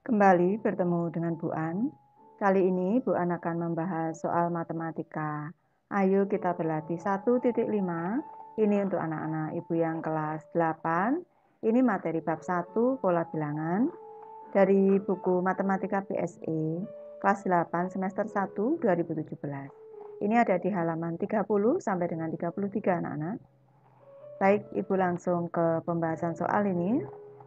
Kembali bertemu dengan Bu An. Kali ini Bu An akan membahas soal matematika. Ayo kita berlatih 1.5. Ini untuk anak-anak Ibu yang kelas 8. Ini materi bab 1 pola bilangan dari buku Matematika PSE kelas 8 semester 1 2017. Ini ada di halaman 30 sampai dengan 33 anak-anak. Baik, Ibu langsung ke pembahasan soal ini.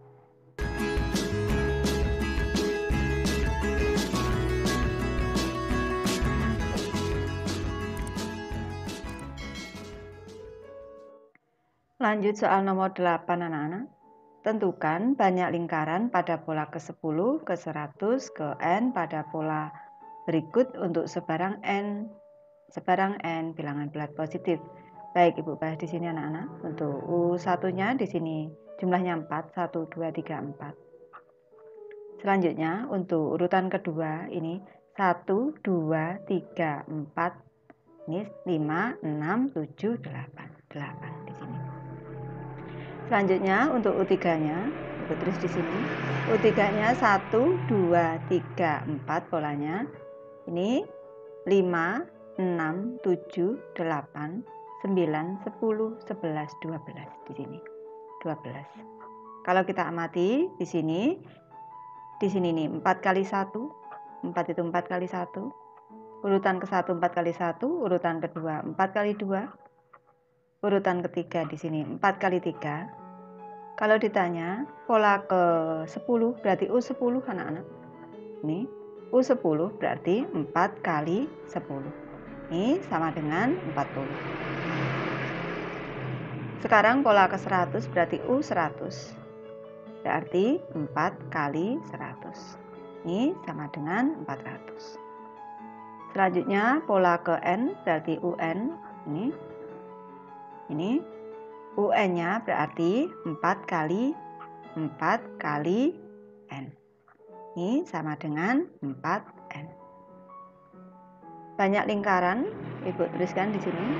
Lanjut soal nomor 8 anak-anak. Tentukan banyak lingkaran pada pola ke-10, ke-100, ke-n pada pola berikut untuk sebarang n bilangan bulat positif. Baik, Ibu bahas di sini anak-anak. Untuk U1-nya di sini jumlahnya 4, 1, 2, 3, 4. Selanjutnya untuk urutan kedua ini 1, 2, 3, 4. Ini 5, 6, 7, 8. 8 di sini. Selanjutnya untuk U3-nya, terus di sini. U3-nya 1, 2, 3, 4 polanya. Ini 5, 6, 7, 8, 9, 10, 11, 12 di sini. 12. Kalau kita amati di sini nih 4 kali 1. 4 itu 4 kali 1. Urutan ke-1 4 kali 1, urutan kedua 4 kali 2. Urutan ketiga di sini 4 kali 3. Kalau ditanya pola ke-10 berarti U10 anak-anak. Ini U10 berarti 4 kali 10. Ini sama dengan 40. Sekarang pola ke-100 berarti U100. Berarti 4 kali 100. Ini sama dengan 400. Selanjutnya pola ke N berarti UN. Ini UN-nya berarti 4 kali N. Ini sama dengan 4N. Banyak lingkaran, Ibu tuliskan di sini.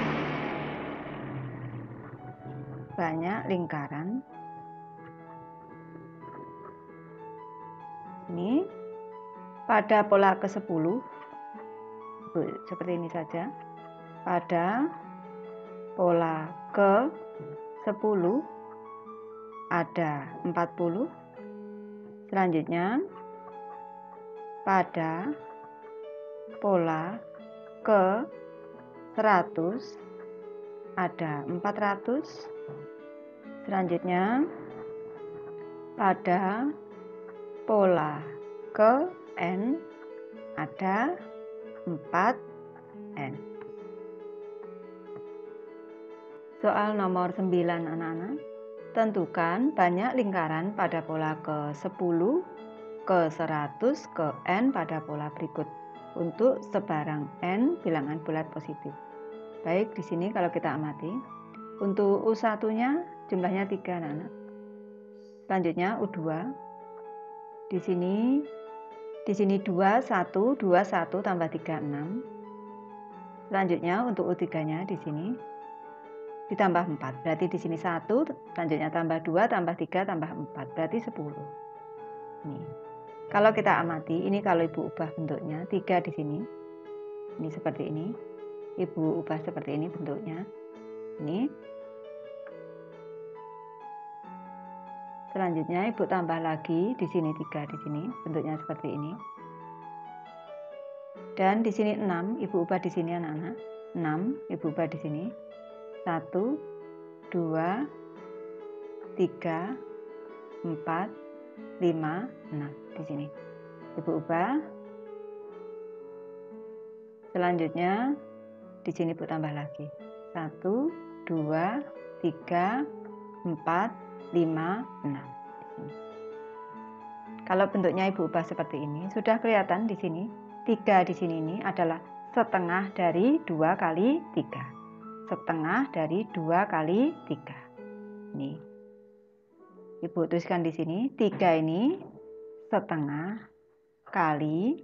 Banyak lingkaran. Ini pada pola ke-10. Seperti ini saja. Pada pola ke-10 ada 40. Selanjutnya pada pola ke-100 ada 400. Selanjutnya pada pola ke-n ada 4n. Soal nomor 9 anak-anak. Tentukan banyak lingkaran pada pola ke-10, ke-100, ke-n pada pola berikut untuk sebarang n bilangan bulat positif. Baik, di sini kalau kita amati untuk U1-nya jumlahnya 3 anak-anak. Selanjutnya U2. Di sini 2, 1, 2, 1 tambah 3, 6. Selanjutnya untuk U3-nya di sini ditambah 4. Berarti di sini 1, selanjutnya tambah 2, tambah 3, tambah 4. Berarti 10. Ini. Kalau kita amati, ini kalau Ibu ubah bentuknya, 3 di sini. Ini seperti ini. Ibu ubah seperti ini bentuknya. Ini. Selanjutnya Ibu tambah lagi di sini 3 di sini, bentuknya seperti ini. Dan di sini 6, Ibu ubah di sini anak-anak. 6, Ibu ubah di sini. 1, 2, 3, 4, 5, 6 di sini. Ibu ubah. Selanjutnya di sini Ibu tambah lagi. 1, 2, 3, 4, 5, 6 di sini. Kalau bentuknya Ibu ubah seperti ini, sudah kelihatan di sini 3 di sini ini adalah setengah dari 2 kali 3. Setengah dari 2 kali 3. Ini. Ibu tuliskan di sini 3 ini setengah kali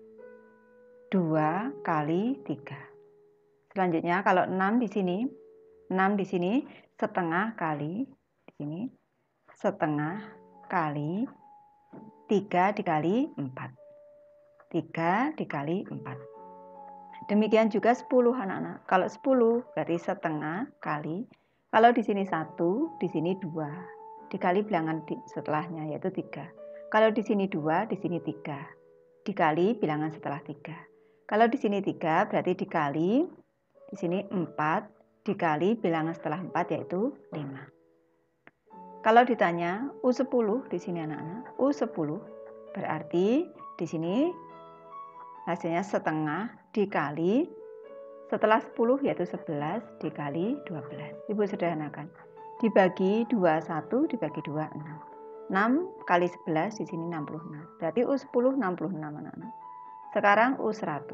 2 kali 3. Selanjutnya kalau 6 di sini, 6 di sini setengah kali di sini setengah kali 3 dikali 4. 3 dikali 4. Demikian juga 10 anak-anak. Kalau 10 berarti setengah kali. Kalau di sini 1, di sini 2. Dikali bilangan setelahnya yaitu 3. Kalau di sini 2, di sini 3. Dikali bilangan setelah 3. Kalau di sini 3 berarti dikali, di sini 4 dikali bilangan setelah 4 yaitu 5. Kalau ditanya U10 di sini anak-anak, U10 berarti di sini hasilnya setengah dikali setelah 10 yaitu 11 dikali 12. Ibu sederhanakan. Dibagi 21 dibagi 2 6. 6 kali 11 di sini 66. Berarti U10 66 anak-anak. Sekarang U100.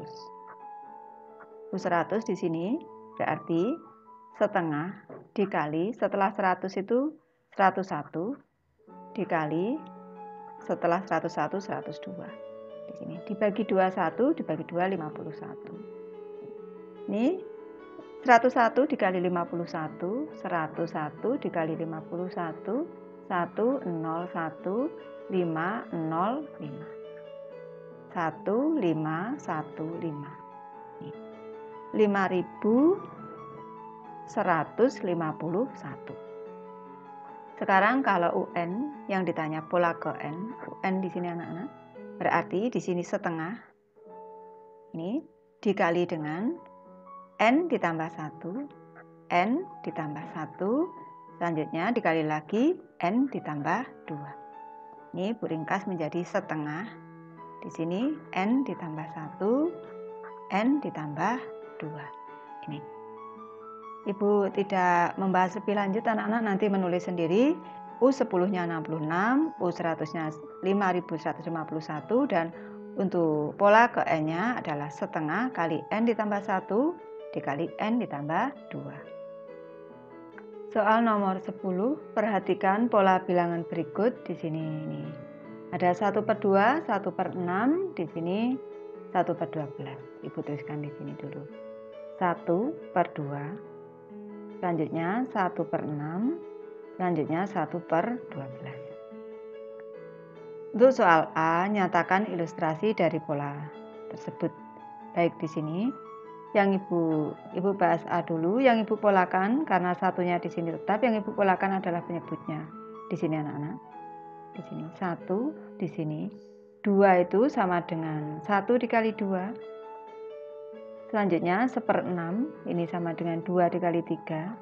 U100 di sini berarti setengah dikali setelah 100 itu 101 dikali setelah 101 102. Di sini dibagi 21 dibagi 2 51. Ini 101 dikali 51, 101 dikali 51, 101 505. 1515. 5151. Sekarang kalau UN yang ditanya pola ke N, UN di sini anak-anak, berarti di sini setengah ini dikali dengan N ditambah 1, N ditambah 1, selanjutnya dikali lagi N ditambah 2. Ini Bu ringkas menjadi setengah. Di sini N ditambah 1, N ditambah 2. Ini. Ibu tidak membahas lebih lanjut anak-anak, nanti menulis sendiri. U10-nya 66, U100-nya 5151, dan untuk pola ke N-nya adalah setengah kali N ditambah 1 dikali N ditambah 2. Soal nomor 10, perhatikan pola bilangan berikut di sini ini. Ada 1/2, 1/6, di sini 1/12. Ibu tuliskan di sini dulu. 1/2. Selanjutnya 1/6, selanjutnya 1/12. Untuk soal A, nyatakan ilustrasi dari pola tersebut. Baik di sini, yang ibu bahas A dulu, yang ibu polakan karena satunya di sini tetap, yang ibu polakan adalah penyebutnya. Di sini anak-anak. Di sini 1, di sini 2 itu sama dengan 1 dikali 2. Selanjutnya 1/6, ini sama dengan 2 dikali 3.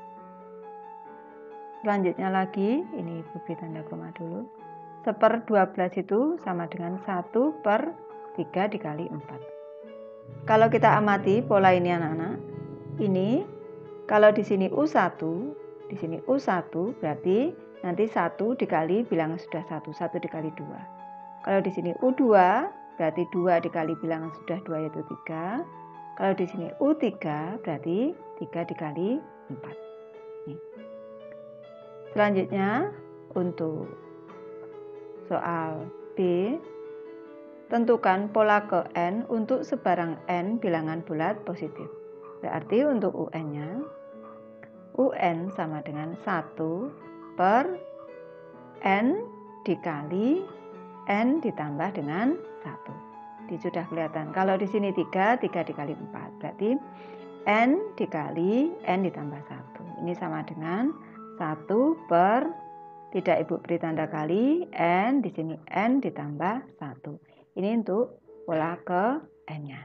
Selanjutnya lagi, ini ibu beri tanda koma dulu. 1/12 itu sama dengan 1/3 dikali 4. Kalau kita amati pola ini anak-anak, ini kalau di sini U1, di sini U1 berarti nanti 1 dikali bilangan sudah 1, 1 dikali 2. Kalau di sini U2 berarti 2 dikali bilangan sudah 2 yaitu 3. Kalau di sini U3 berarti 3 dikali 4. Nih. Selanjutnya untuk soal B, tentukan pola ke N untuk sebarang N bilangan bulat positif. Berarti untuk UN-nya, UN sama dengan 1 per N dikali N ditambah dengan 1. Ini sudah kelihatan. Kalau di sini 3, 3 dikali 4. Berarti N dikali N ditambah 1. Ini sama dengan 1 per, tidak ibu beri tanda kali, N di sini N ditambah 1. Ini untuk pola ke N-nya.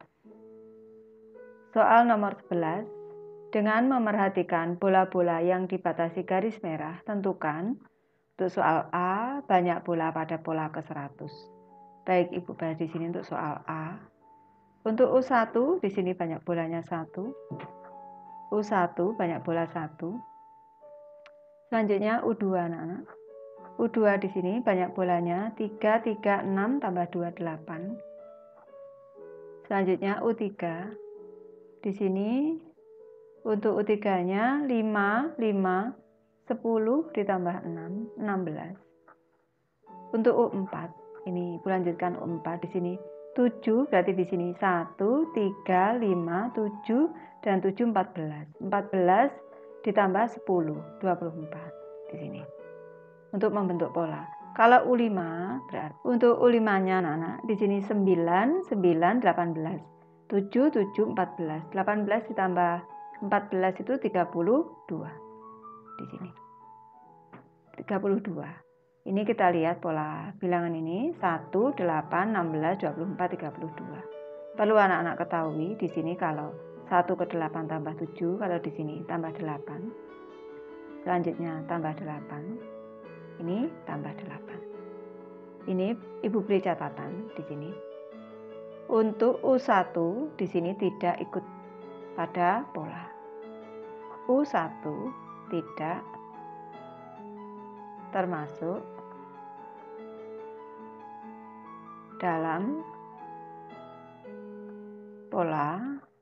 Soal nomor 11. Dengan memerhatikan bola-bola yang dibatasi garis merah, tentukan untuk soal A banyak bola pada pola ke 100. Baik, ibu bahas di sini untuk soal A. Untuk U1 di sini banyak bolanya 1. U1 banyak bola 1. Selanjutnya U2 anak-anak. U2 di sini banyak bolanya 3, 3, 6 tambah 2, 8. Selanjutnya U3. Di sini untuk U3-nya 5, 5, 10 ditambah 6, 16. Untuk U4, ini ibu lanjutkan U4 di sini 7, berarti di sini 1, 3, 5, 7, dan 7, 14. 14 ditambah 10, 24 di sini. Untuk membentuk pola. Kalau U5 berarti untuk U5-nya anak-anak di sini 9, 9, 18. 7, 7, 14. 18 ditambah 14 itu 32. Di sini. 32. Ini kita lihat pola bilangan ini 1, 8, 16, 24, 32. Perlu anak-anak ketahui di sini kalau 1 ke 8 tambah 7, kalau di sini tambah 8. Selanjutnya tambah 8. Ini tambah 8. Ini Ibu beri catatan di sini. Untuk U1 di sini tidak ikut pada pola. U1 tidak termasuk dalam pola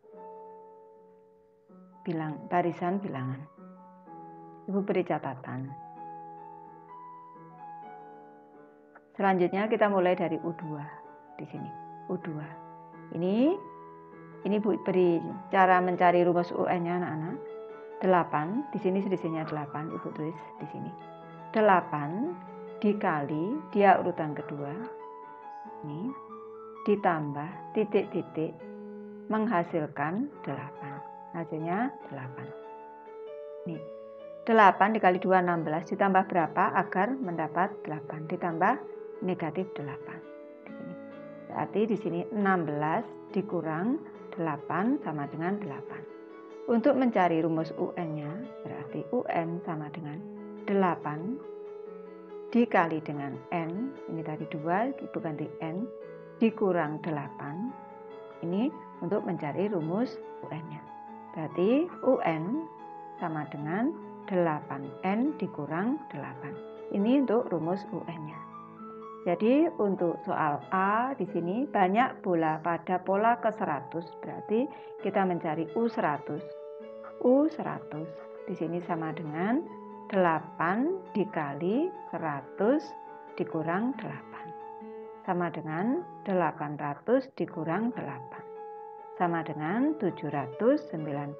barisan bilangan. Ibu beri catatan. Selanjutnya kita mulai dari U2 di sini. U2. Ini Bu beri cara mencari rumus UN-nya anak-anak. 8, di sini selisihnya 8, Ibu tulis di sini. 8 dikali dia urutan kedua. Ini ditambah titik-titik menghasilkan 8. Hasilnya 8. Nih. 8 dikali 2 16 ditambah berapa agar mendapat 8 ditambah negatif 8. Di sini. Berarti di sini 16 dikurang 8 sama dengan 8. Untuk mencari rumus UN-nya berarti UN sama dengan 8 dikali dengan N, ini tadi 2, Ibu ganti N, dikurang 8. Ini untuk mencari rumus UN-nya. Berarti UN sama dengan 8N dikurang 8. Ini untuk rumus UN-nya. Jadi untuk soal A di sini banyak bola pada pola ke-100, berarti kita mencari U100. U100 di sini sama dengan 8 dikali 100 dikurang 8. Sama dengan 800 dikurang 8. Sama dengan 792.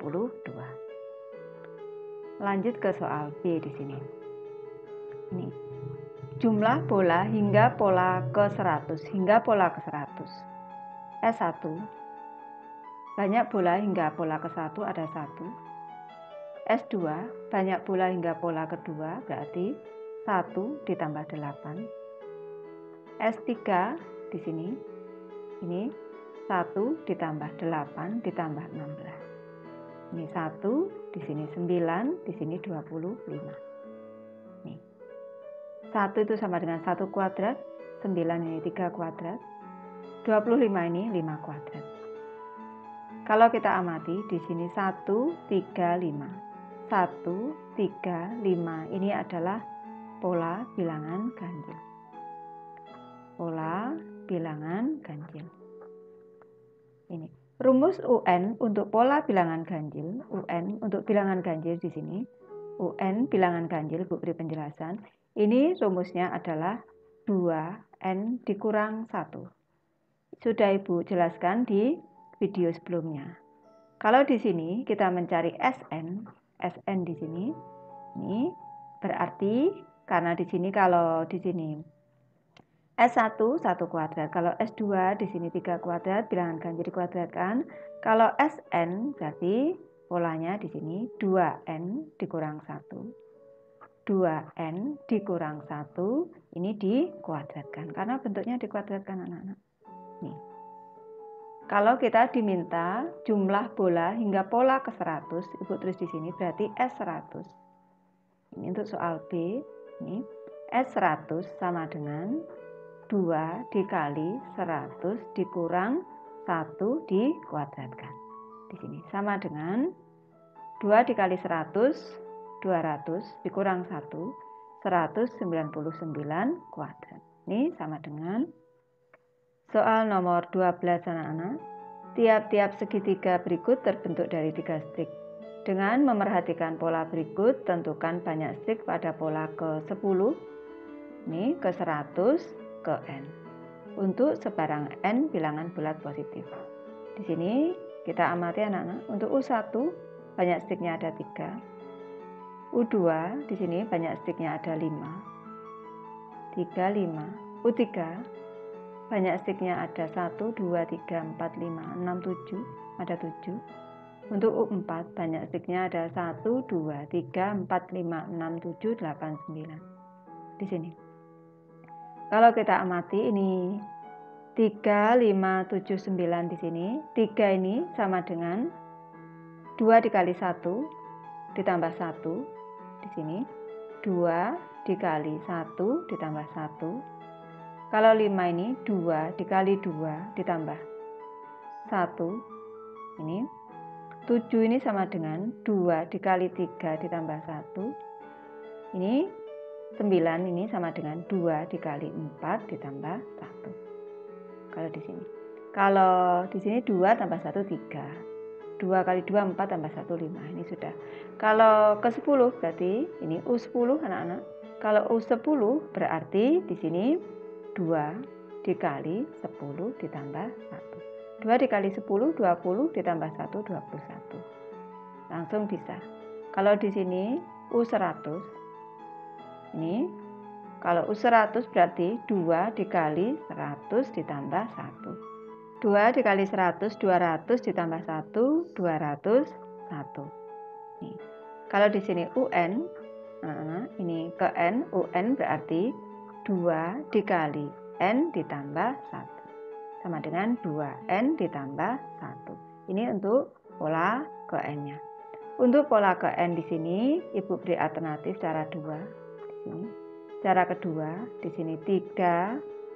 Lanjut ke soal B di sini. Ini jumlah bola hingga pola ke-100 hingga pola ke-100. S1 banyak bola hingga pola ke-1 ada 1. S2 banyak bola hingga pola kedua berarti 1 ditambah 8. S3 di sini ini 1 ditambah 8 ditambah 16. Ini 1, di sini 9, di sini 25. Nih. 1 itu sama dengan 1 kuadrat, 9 ini 3 kuadrat, 25 ini 5 kuadrat. Kalau kita amati di sini 1, 3, 5. 1, 3, 5 ini adalah pola bilangan ganjil. Pola bilangan ganjil. Ini rumus UN untuk pola bilangan ganjil. UN untuk bilangan ganjil di sini. UN bilangan ganjil, Bu beri penjelasan. Ini rumusnya adalah 2N dikurang 1. Sudah Ibu jelaskan di video sebelumnya. Kalau di sini kita mencari SN di sini, ini berarti karena di sini kalau di sini S1 1 kuadrat, kalau S2 di sini 3 kuadrat, bilangan ganjil dikuadratkan. Kalau SN berarti polanya di sini 2N dikurang 1. 2N dikurang 1 ini dikuadratkan karena bentuknya dikuadratkan anak-anak. Nih. Kalau kita diminta jumlah bola hingga pola ke-100, Ibu tulis di sini berarti S100. Ini untuk soal B, ini S100 sama dengan 2 dikali 100 dikurang 1 dikuadratkan. Di sini sama dengan 2 dikali 100 200 dikurang 1, 199 kuadrat. Ini sama dengan soal nomor 12 anak-anak. Tiap-tiap segitiga berikut terbentuk dari 3 strik. Dengan memerhatikan pola berikut, tentukan banyak strik pada pola ke-10, ini ke-100, ke N. Untuk sebarang N bilangan bulat positif. Di sini kita amati anak-anak. Untuk U1 banyak striknya ada 3. U2 di sini banyak striknya ada 5. 3, 5. U3 banyak stiknya ada 1, 2, 3, 4, 5, 6, 7. Ada 7. Untuk U4 banyak stiknya ada 1, 2, 3, 4, 5, 6, 7, 8, 9. Di sini. Kalau kita amati ini 3, 5, 7, 9 di sini. 3 ini sama dengan 2 dikali 1 ditambah 1 di sini. 2 dikali 1 ditambah 1. Kalau 5 ini 2 dikali 2 ditambah 1. Ini 7 ini sama dengan 2 dikali 3 ditambah 1. Ini 9 ini sama dengan 2 dikali 4 ditambah 1. Kalau di sini. Kalau di sini 2 tambah 1 3. 2 kali 2 4 tambah 1 5. Ini sudah. Kalau ke 10 berarti ini U10 anak-anak. Kalau U10 berarti di sini 2 dikali 10 ditambah 1. 2 dikali 10 20 ditambah 1 21. Langsung bisa. Kalau di sini U100 ini kalau U100 berarti 2 dikali 100 ditambah 1. 2 dikali 100 200 ditambah 1 201. Nih. Kalau di sini UN ini ke N, UN berarti 2 dikali N ditambah 1 sama dengan 2N ditambah 1. Ini untuk pola ke N-nya. Untuk pola ke N di sini Ibu beri alternatif cara 2 di sini. Cara kedua di sini 3, 5, 7,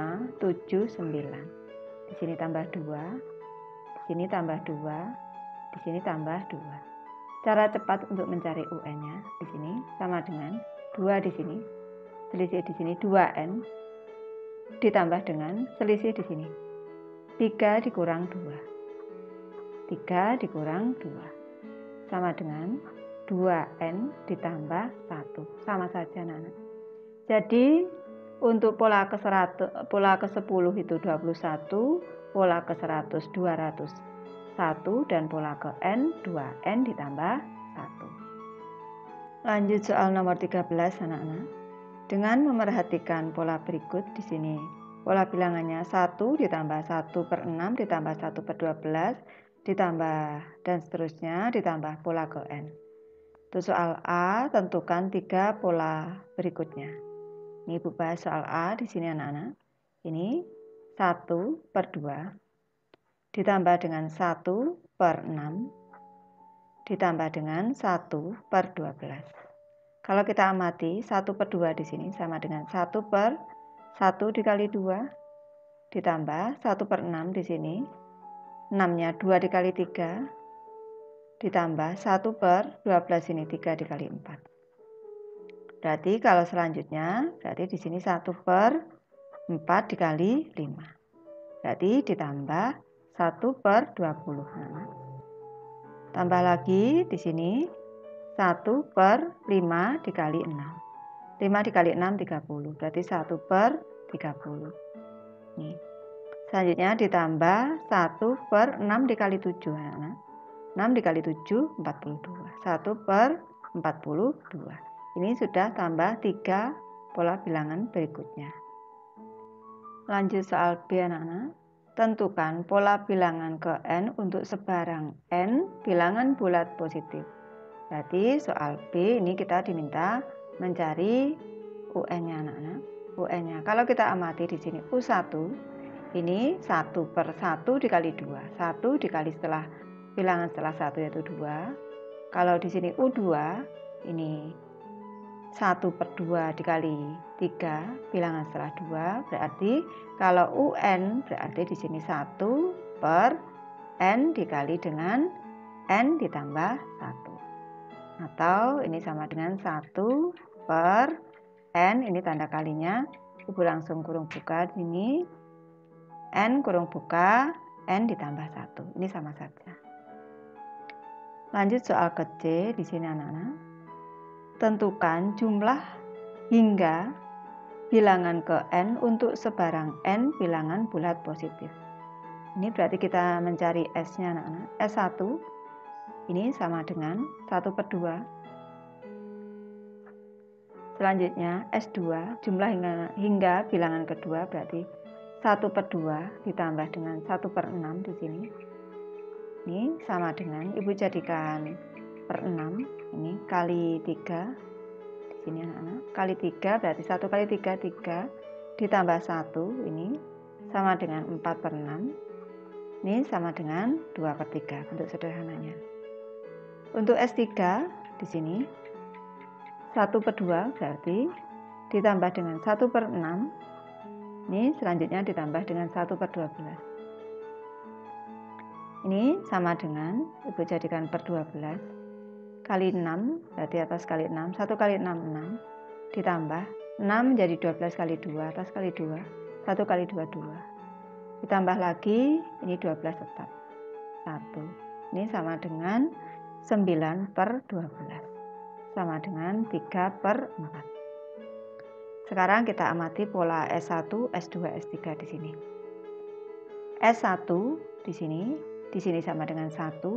9. Di sini tambah 2, di sini tambah 2, di sini tambah 2. Cara cepat untuk mencari UN-nya di sini sama dengan 2 di sini. Selisih di sini 2N ditambah dengan selisih di sini 3 dikurang 2. 3 dikurang 2 sama dengan 2N ditambah 1. Sama saja anak-anak. Jadi untuk pola ke 10 itu 21, pola ke 100 201 dan pola ke N 2N ditambah 1. Lanjut soal nomor 13 anak-anak. Dengan memerhatikan pola berikut di sini. Pola bilangannya 1 ditambah 1 per 6 ditambah 1 per 12 ditambah dan seterusnya ditambah pola ke N. Untuk soal A, tentukan 3 pola berikutnya. Ini Ibu bahas soal A di sini anak-anak. Ini 1 per 2 ditambah dengan 1 per 6 ditambah dengan 1 per 12. Kalau kita amati 1 per 2 di sini sama dengan 1 per 1 dikali 2 ditambah 1 per 6 di sini. 6-nya 2 dikali 3 ditambah 1 per 12 ini 3 dikali 4. Berarti kalau selanjutnya berarti di sini 1 per 4 dikali 5. Berarti ditambah 1 per 20. Nah, tambah lagi di sini 1 per 5 dikali 6. 5 dikali 6 30. Berarti 1 per 30. Nih. Selanjutnya ditambah 1 per 6 dikali 7. Nah, 6 dikali 7 42. 1 per 42. Ini sudah tambah 3 pola bilangan berikutnya. Lanjut soal B anak-anak. Tentukan pola bilangan ke N untuk sebarang N bilangan bulat positif. Berarti soal B ini kita diminta mencari UN-nya anak-anak. UN-nya. Kalau kita amati di sini U1 ini 1 per 1 dikali 2. 1 dikali setelah bilangan setelah 1 yaitu 2. Kalau di sini U2 ini 1 per 2 dikali 3 bilangan setelah 2. Berarti kalau UN berarti di sini 1 per N dikali dengan N ditambah 1. Atau ini sama dengan 1 per N, ini tanda kalinya. Ibu langsung kurung buka di sini. N kurung buka N ditambah 1. Ini sama saja. Lanjut soal ke C di sini anak-anak. Tentukan jumlah hingga bilangan ke N untuk sebarang N bilangan bulat positif. Ini berarti kita mencari S-nya anak-anak. S1 ini sama dengan 1 per 2. Selanjutnya S2 jumlah hingga bilangan kedua berarti 1/2 ditambah dengan 1/6 di sini. Ini sama dengan Ibu jadikan per 6, ini kali 3. Di sini anak-anak, kali 3 berarti 1 kali 3 3 ditambah 1 ini sama dengan 4/6. Ini sama dengan 2/3 bentuk sederhananya. Untuk S3 di sini 1/2 berarti ditambah dengan 1/6. Ini selanjutnya ditambah dengan 1/12. Ini sama dengan Ibu jadikan per 12 kali 6 berarti atas kali 6, 1 kali 6 6 ditambah 6 menjadi 12 kali 2 atas kali 2, 1 kali 2 2 ditambah lagi ini 12 tetap 1. Ini sama dengan 9/12 sama dengan 3/4. Sekarang kita amati pola S1, S2, S3 di sini. S1 di sini sama dengan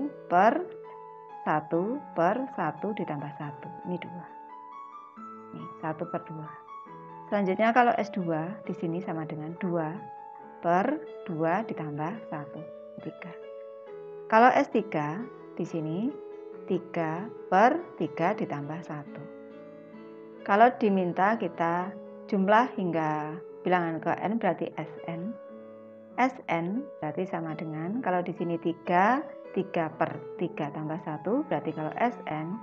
1/1 ditambah 1. Ini 2. Ini 1/2. Selanjutnya kalau S2 di sini sama dengan 2/2 ditambah 1, 3. Kalau S3 di sini 3/3 ditambah 1. Kalau diminta kita jumlah hingga bilangan ke n berarti Sn. Sn berarti sama dengan kalau di sini 3/3 tambah 1 berarti kalau Sn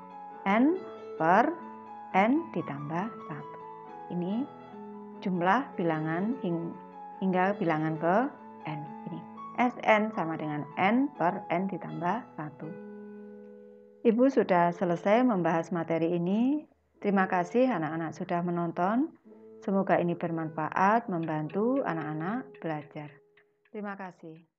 n/n ditambah 1. Ini jumlah bilangan hingga bilangan ke n. Ini Sn sama dengan n/n ditambah 1. Ibu sudah selesai membahas materi ini. Terima kasih anak-anak sudah menonton. Semoga ini bermanfaat, membantu anak-anak belajar. Terima kasih.